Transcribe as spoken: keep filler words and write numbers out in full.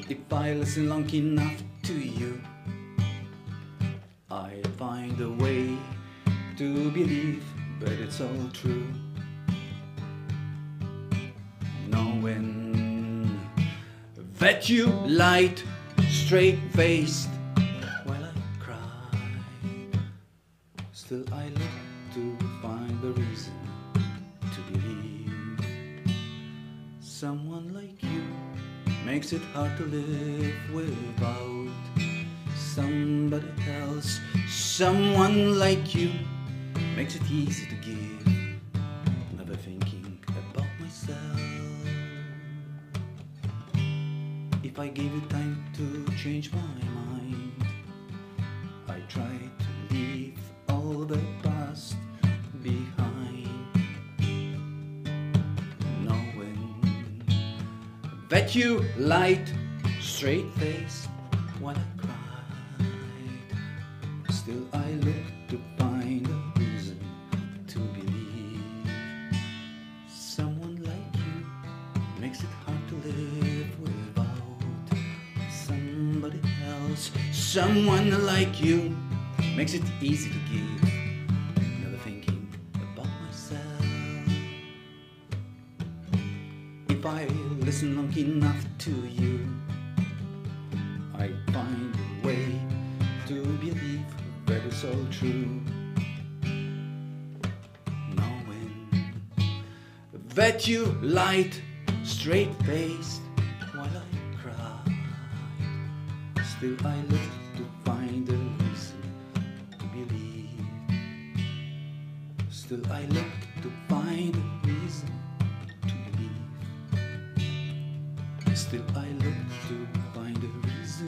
If I listen long enough to you, I find a way to believe, but it's all true. Knowing that you lied straight-faced while I cry, still I look to find a reason to believe. Someone like you makes it hard to live without somebody else. Someone like you makes it easy to give, never thinking about myself. If I gave you time to change my mind, I try to leave all the past behind, knowing that you lied straight-faced while I cried. Still I look to find a reason to believe. Someone like you makes it hard to live without somebody else. Someone like you makes it easy to give, never thinking about myself. If I listen long enough to you, I find a way to believe that it's all true. Knowing that you lied straight-faced while I cried, still I look to find a reason to believe. Still I look to find a reason to believe. Still I look to find a reason